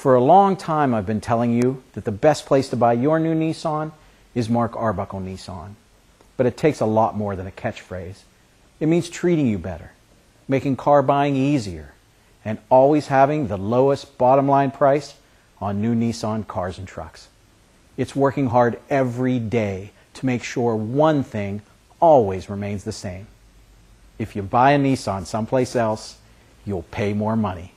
For a long time I've been telling you that the best place to buy your new Nissan is Mark Arbuckle Nissan. But it takes a lot more than a catchphrase. It means treating you better, making car buying easier, and always having the lowest bottom line price on new Nissan cars and trucks. It's working hard every day to make sure one thing always remains the same. If you buy a Nissan someplace else, you'll pay more money.